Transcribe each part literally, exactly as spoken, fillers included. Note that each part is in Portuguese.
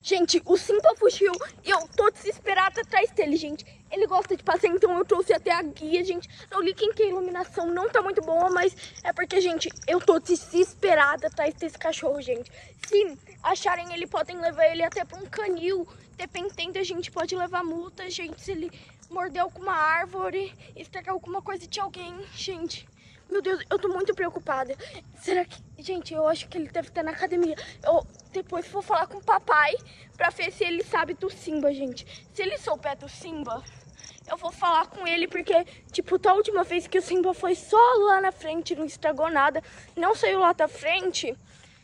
Gente, o Simba fugiu e eu tô desesperada atrás dele, gente. Ele gosta de passeio, então eu trouxe até a guia, gente. Não li quem que a iluminação não tá muito boa, mas é porque, gente, eu tô desesperada atrás desse cachorro, gente. Se acharem ele, podem levar ele até pra um canil. Dependendo, a gente pode levar multa, gente, se ele morder alguma árvore, estragar alguma coisa de alguém, gente. Meu Deus, eu tô muito preocupada. Será que... Gente, eu acho que ele deve estar na academia. Eu depois vou falar com o papai pra ver se ele sabe do Simba, gente. Se ele souber do Simba, eu vou falar com ele, porque, tipo, da última vez que o Simba foi só lá na frente, não estragou nada, não saiu lá da frente,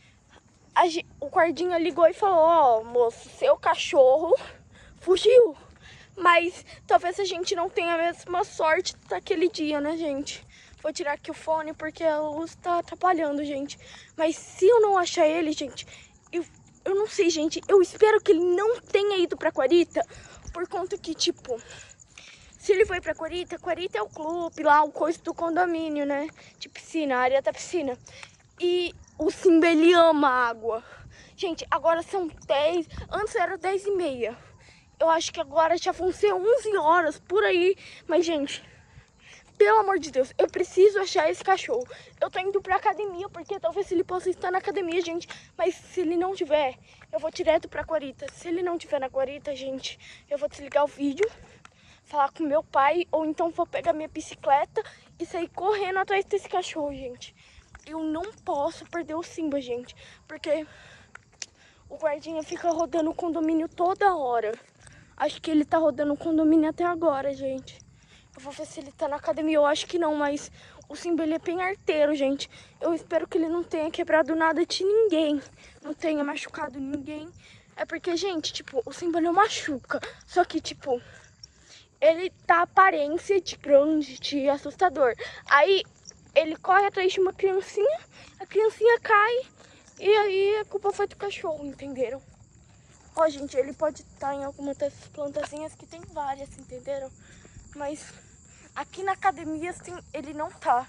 a, o guardinha ligou e falou, ó, oh, moço, seu cachorro fugiu. Mas talvez a gente não tenha a mesma sorte daquele dia, né, gente? Vou tirar aqui o fone porque a luz tá atrapalhando, gente. Mas se eu não achar ele, gente, eu, eu não sei, gente. Eu espero que ele não tenha ido pra Guarita, por conta que, tipo, se ele foi pra Guarita, Guarita é o clube lá, o coisa do condomínio, né? De piscina, a área da piscina. E o Simba, ele ama água. Gente, agora são dez, antes era dez e meia. Eu acho que agora já vão ser onze horas, por aí. Mas, gente... Pelo amor de Deus, eu preciso achar esse cachorro. Eu tô indo pra academia, porque talvez ele possa estar na academia, gente. Mas se ele não tiver, eu vou direto pra Guarita. Se ele não tiver na Guarita, gente, eu vou desligar o vídeo, falar com meu pai, ou então vou pegar minha bicicleta e sair correndo atrás desse cachorro, gente. Eu não posso perder o Simba, gente, porque o guardinha fica rodando o condomínio toda hora. Acho que ele tá rodando o condomínio até agora, gente. Eu vou ver se ele tá na academia, eu acho que não, mas o Simba, ele é bem arteiro, gente. Eu espero que ele não tenha quebrado nada de ninguém, não tenha machucado ninguém. É porque, gente, tipo, o Simba não machuca, só que, tipo, ele tá aparência de grande, de assustador. Aí, ele corre atrás de uma criancinha, a criancinha cai, e aí a culpa foi do cachorro, entenderam? Ó, gente, ele pode estar em alguma dessas plantazinhas, que tem várias, entenderam? Mas aqui na academia, assim, ele não tá.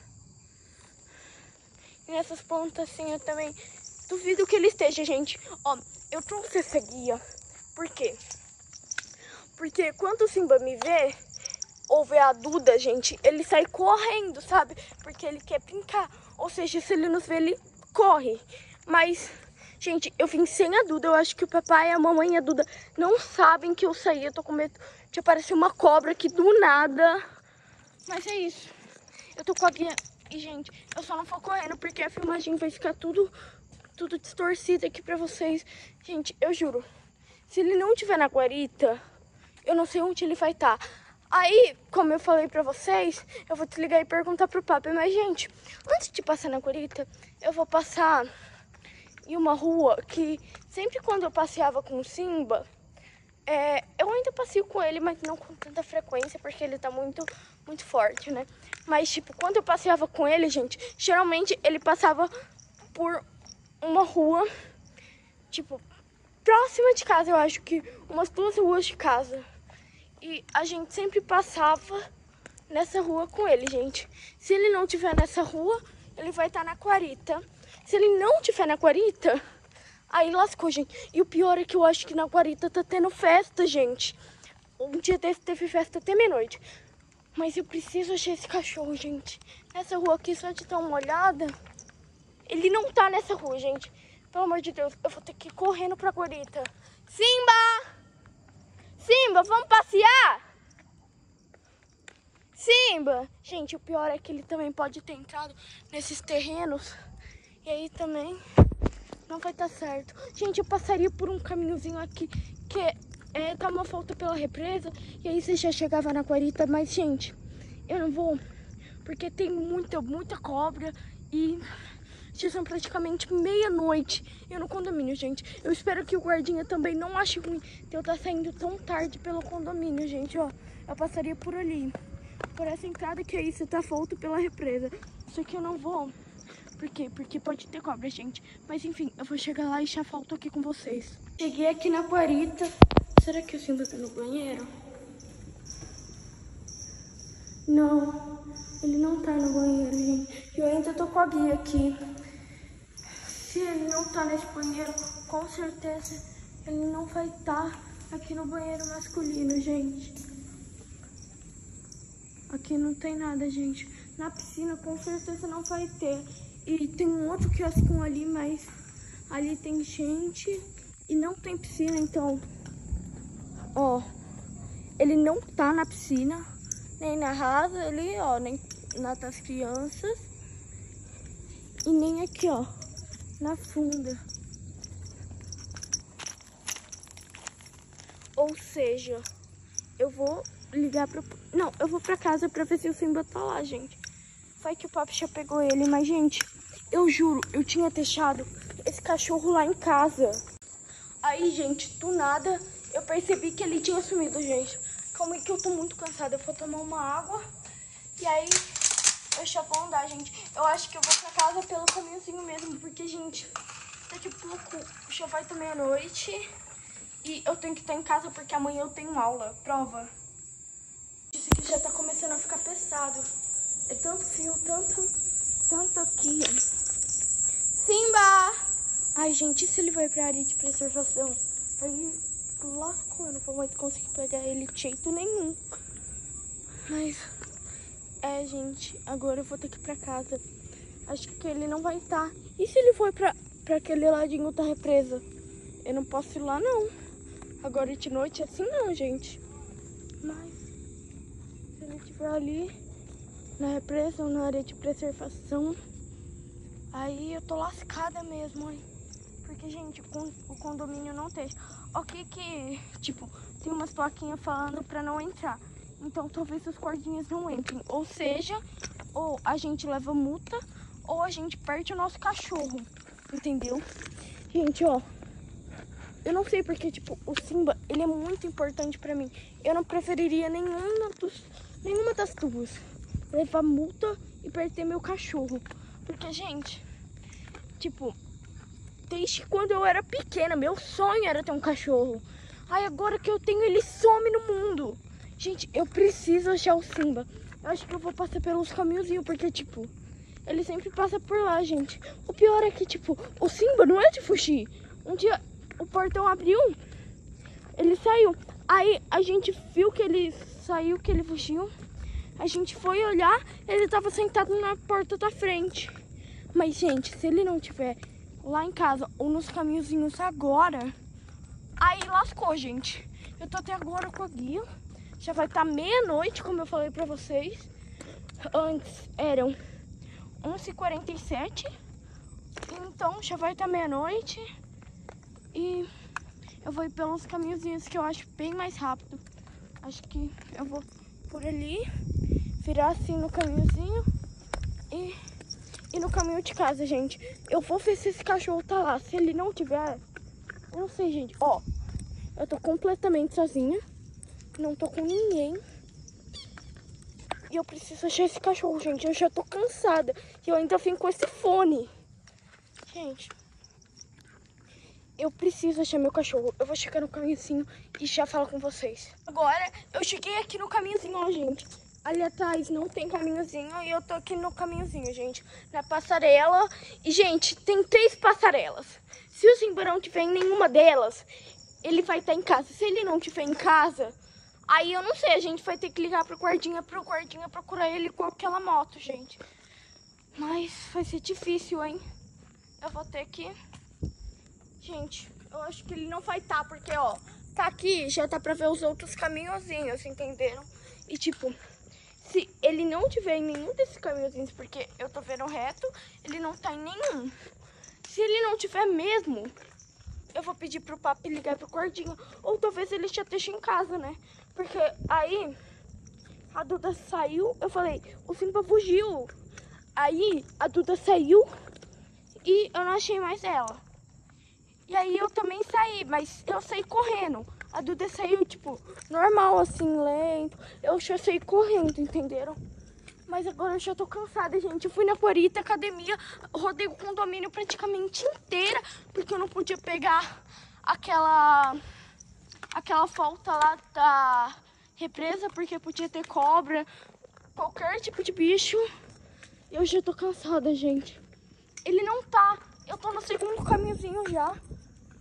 E nessas plantas, assim, eu também duvido que ele esteja, gente. Ó, eu trouxe essa guia. Por quê? Porque quando o Simba me vê, ou vê a Duda, gente, ele sai correndo, sabe? Porque ele quer brincar. Ou seja, se ele nos vê, ele corre. Mas, gente, eu vim sem a Duda. Eu acho que o papai, a mamãe e a Duda não sabem que eu saí. Eu tô com medo de aparecer uma cobra aqui do nada. Mas é isso. Eu tô com a guia. E, gente, eu só não vou correndo porque a filmagem vai ficar tudo, tudo distorcido aqui pra vocês. Gente, eu juro. Se ele não estiver na Guarita, eu não sei onde ele vai estar. Aí, como eu falei pra vocês, eu vou desligar e perguntar pro papai. Mas, gente, antes de passar na Guarita, eu vou passar em uma rua que sempre quando eu passeava com o Simba, é, eu ainda passeio com ele, mas não com tanta frequência, porque ele tá muito, muito forte, né? Mas, tipo, quando eu passeava com ele, gente, geralmente ele passava por uma rua, tipo, próxima de casa, eu acho que umas duas ruas de casa. E a gente sempre passava nessa rua com ele, gente. Se ele não tiver nessa rua, ele vai estar na Guarita. Se ele não tiver na Guarita, aí lascou, gente. E o pior é que eu acho que na Guarita tá tendo festa, gente. Um dia desse teve festa até meia-noite. Mas eu preciso achar esse cachorro, gente. Nessa rua aqui, só de dar uma olhada. Ele não tá nessa rua, gente. Pelo amor de Deus, eu vou ter que ir correndo pra Guarita. Simba! Simba, vamos passear? Simba! Gente, o pior é que ele também pode ter entrado nesses terrenos. E aí também não vai estar certo. Gente, eu passaria por um caminhozinho aqui que é, dá uma volta pela represa. E aí você já chegava na Guarita. Mas, gente, eu não vou, porque tem muita, muita cobra. E já são praticamente meia-noite. Eu no condomínio, gente. Eu espero que o guardinha também não ache ruim de eu estar saindo tão tarde pelo condomínio, gente. Ó, eu passaria por ali, por essa entrada que aí você tá volta pela represa. Só que eu não vou. Por quê? Porque pode ter cobra, gente. Mas enfim, eu vou chegar lá e já volto aqui com vocês. Cheguei aqui na Guarita. Será que o Simba tá no banheiro? Não, ele não tá no banheiro, gente. Eu ainda tô com a guia aqui. Se ele não tá nesse banheiro, com certeza ele não vai estar aqui no banheiro masculino, gente. Aqui não tem nada, gente. Na piscina com certeza não vai ter. E tem um outro quiosquinho ali, mas ali tem gente e não tem piscina, então... Ó, ele não tá na piscina, nem na rasa, ele, ó, nem na das crianças. E nem aqui, ó, na funda. Ou seja, eu vou ligar pro... Não, eu vou pra casa pra ver se o Simba tá lá, gente. Vai que o papo já pegou ele, mas, gente, eu juro, eu tinha deixado esse cachorro lá em casa. Aí, gente, do nada, eu percebi que ele tinha sumido, gente. Calma aí que eu tô muito cansada, eu vou tomar uma água. E aí, eu já vou andar, gente. Eu acho que eu vou pra casa pelo caminhozinho mesmo, porque, gente, daqui a pouco já vai estar meia-noite. E eu tenho que estar em casa porque amanhã eu tenho aula, prova. Isso aqui já tá começando a ficar pesado. É tanto fio, tanto, tanto aqui. Simba! Ai, gente, e se ele vai pra área de preservação? Aí, lascou, eu não vou mais conseguir pegar ele de jeito nenhum. Mas, é, gente, agora eu vou ter que ir pra casa. Acho que ele não vai estar. E se ele for pra, pra aquele ladinho da represa? Eu não posso ir lá, não. Agora de noite assim não, gente. Mas se ele estiver ali na represa ou na área de preservação, aí eu tô lascada mesmo, hein? Porque, gente, o condomínio não tem. Ok que, tipo, tem umas plaquinhas falando pra não entrar. Então talvez os guardinhas não entrem. Ou seja, ou a gente leva multa, ou a gente perde o nosso cachorro. Entendeu? Gente, ó. Eu não sei porque, tipo, o Simba, ele é muito importante pra mim. Eu não preferiria nenhuma, dos, nenhuma das duas. Levar multa e perder meu cachorro. Porque, gente, tipo, desde quando eu era pequena, meu sonho era ter um cachorro. Aí agora que eu tenho, ele some no mundo. Gente, eu preciso achar o Simba. Eu acho que eu vou passar pelos caminhozinhos, porque, tipo, ele sempre passa por lá, gente. O pior é que, tipo, o Simba não é de fugir. Um dia... O portão abriu, ele saiu. Aí a gente viu que ele saiu, que ele fugiu. A gente foi olhar, ele tava sentado na porta da frente. Mas, gente, se ele não tiver lá em casa ou nos caminhozinhos agora, aí lascou, gente. Eu tô até agora com a guia. Já vai estar meia-noite, como eu falei pra vocês. Antes eram onze e quarenta e sete. Então já vai estar meia-noite. E eu vou ir pelos caminhozinhos que eu acho bem mais rápido. Acho que eu vou por ali, virar assim no caminhozinho e ir no caminho de casa, gente. Eu vou ver se esse cachorro tá lá. Se ele não tiver, eu não sei, gente. Ó, eu tô completamente sozinha. Não tô com ninguém. E eu preciso achar esse cachorro, gente. Eu já tô cansada. E eu ainda vim com esse fone. Gente... Eu preciso achar meu cachorro. Eu vou chegar no caminhozinho e já falo com vocês. Agora, eu cheguei aqui no caminhozinho, ó, gente. Ali atrás não tem caminhozinho e eu tô aqui no caminhozinho, gente. Na passarela. E, gente, tem três passarelas. Se o Simba não tiver em nenhuma delas, ele vai estar em casa. Se ele não tiver em casa, aí eu não sei. A gente vai ter que ligar pro guardinha, pro guardinha procurar ele com aquela moto, gente. Mas vai ser difícil, hein? Eu vou ter que... Gente, eu acho que ele não vai estar, tá, porque, ó, tá aqui, já tá pra ver os outros caminhozinhos, entenderam? E, tipo, se ele não tiver em nenhum desses caminhozinhos, porque eu tô vendo reto, ele não tá em nenhum. Se ele não tiver mesmo, eu vou pedir pro papi ligar pro guardinha, ou talvez ele já esteja em casa, né? Porque aí, a Duda saiu, eu falei, o Simba fugiu. Aí, a Duda saiu e eu não achei mais ela. E aí eu também saí, mas eu saí correndo. A Duda saiu, tipo, normal, assim, lento. Eu já saí correndo, entenderam? Mas agora eu já tô cansada, gente. Eu fui na Porita Academia, rodei o condomínio praticamente inteira, porque eu não podia pegar aquela, aquela falta lá da represa, porque podia ter cobra, qualquer tipo de bicho. Eu já tô cansada, gente. Ele não tá. Eu tô no segundo caminhozinho já.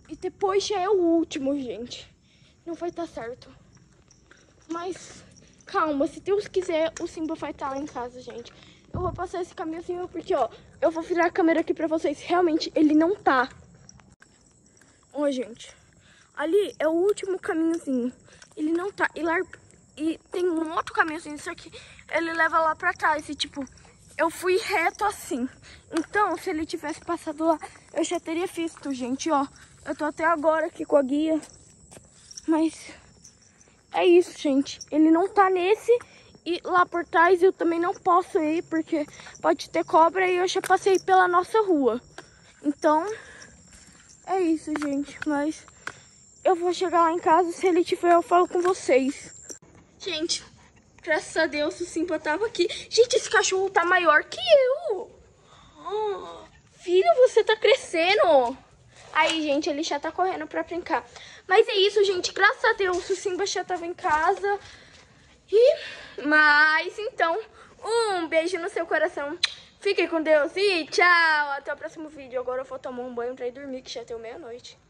E depois já é o último, gente. Não vai estar certo. Mas calma, se Deus quiser, o Simba vai estar lá em casa, gente. Eu vou passar esse caminhozinho porque, ó, eu vou virar a câmera aqui pra vocês. Realmente, ele não tá. Ó, gente. Ali é o último caminhozinho. Ele não tá. E, lar... e tem um outro caminhozinho, só que ele leva lá pra trás. E, tipo, eu fui reto assim. Então, se ele tivesse passado lá, eu já teria visto, gente, ó. Eu tô até agora aqui com a guia. Mas é isso, gente. Ele não tá nesse. E lá por trás eu também não posso ir, porque pode ter cobra e eu já passei pela nossa rua. Então, é isso, gente. Mas eu vou chegar lá em casa, se ele tiver eu falo com vocês. Gente, graças a Deus o Simba tava aqui. Gente, esse cachorro tá maior que eu. Oh, filho, você tá crescendo. Aí, gente, ele já tá correndo pra brincar. Mas é isso, gente. Graças a Deus o Simba já tava em casa. E, mas, então, um beijo no seu coração. Fiquem com Deus e tchau. Até o próximo vídeo. Agora eu vou tomar um banho pra ir dormir, que já deu meia-noite.